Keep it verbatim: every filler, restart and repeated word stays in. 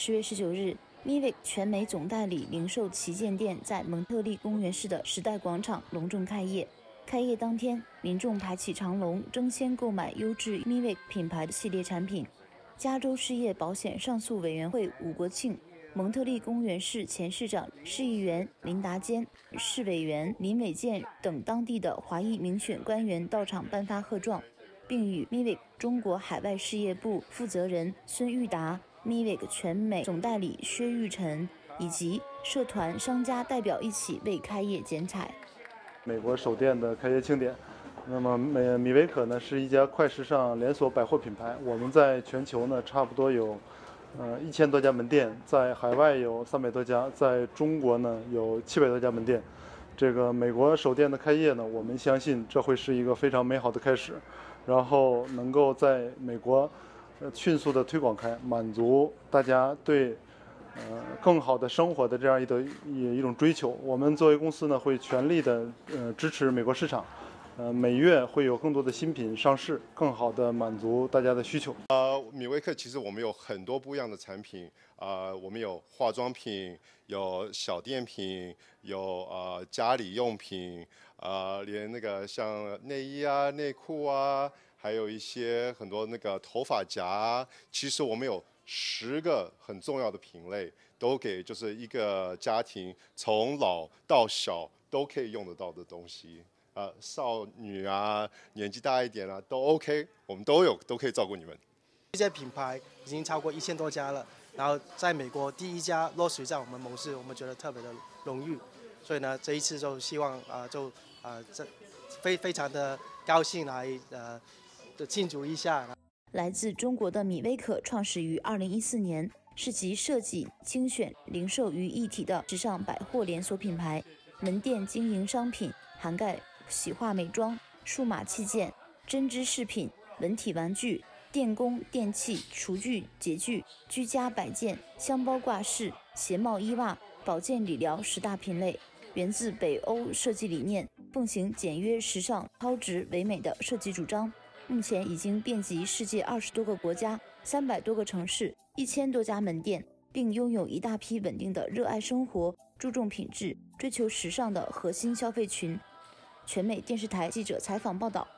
十月十九日 M I V I C 全美总代理零售旗舰店在蒙特利公园市的时代广场隆重开业。开业当天，民众排起长龙，争先购买优质 M I V I C 品牌的系列产品。加州失业保险上诉委员会吴国庆、蒙特利公园市前市长、市议员林达坚、市委员林伟健等当地的华裔民选官员到场颁发贺状，并与 M I V I C 中国海外事业部负责人孙玉达、M I V I C 全美总代理薛玉晨以及社团商家代表一起为开业剪彩。 美国首店的开业庆典。那么美米维可呢是一家快时尚连锁百货品牌，我们在全球呢差不多有呃一千多家门店，在海外有三百多家，在中国呢有七百多家门店。这个美国首店的开业呢，我们相信这会是一个非常美好的开始，然后能够在美国呃迅速的推广开，满足大家对呃更好的生活的这样一的一一种追求。我们作为公司呢，会全力的呃支持美国市场。呃，每月会有更多的新品上市，更好的满足大家的需求。 呃，米维克其实我们有很多不一样的产品，呃，我们有化妆品，有小电品，有呃家里用品，呃，连那个像内衣啊、内裤啊，还有一些很多那个头发夹，其实我们有十个很重要的品类，都给就是一个家庭从老到小都可以用得到的东西。呃，少女啊，年纪大一点啊，都 OK， 我们都有，都可以照顾你们。 这些品牌已经超过一千多家了，然后在美国第一家落水在我们蒙氏，我们觉得特别的荣誉，所以呢，这一次就希望啊、呃，就啊、呃，这非非常的高兴来呃庆祝一下。 来自中国的米威可创始于二零一四年，是集设计、精选、零售于一体的时尚百货连锁品牌，门店经营商品涵盖洗化美妆、数码器件、针织饰品、文体玩具、电工、电器、厨具、洁具、居家摆件、箱包挂饰、鞋帽衣袜、保健理疗十大品类，源自北欧设计理念，奉行简约、时尚、超值、唯美的设计主张。目前已经遍及世界二十多个国家、三百多个城市、一千多家门店，并拥有一大批稳定的热爱生活、注重品质、追求时尚的核心消费群。全美电视台记者采访报道。